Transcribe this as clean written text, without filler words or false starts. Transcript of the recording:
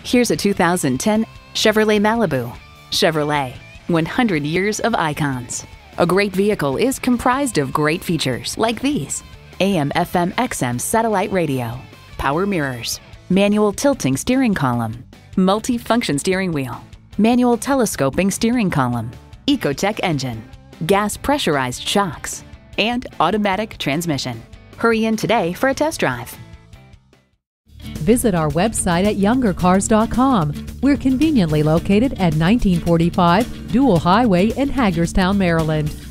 Here's a 2010 Chevrolet Malibu. Chevrolet, 100 years of icons. A great vehicle is comprised of great features like these: AM/FM/XM satellite radio, power mirrors, manual tilting steering column, multi-function steering wheel, manual telescoping steering column, Ecotech engine, gas pressurized shocks, and automatic transmission. Hurry in today for a test drive. Visit our website at youngercars.com. We're conveniently located at 1945 Dual Highway in Hagerstown, Maryland.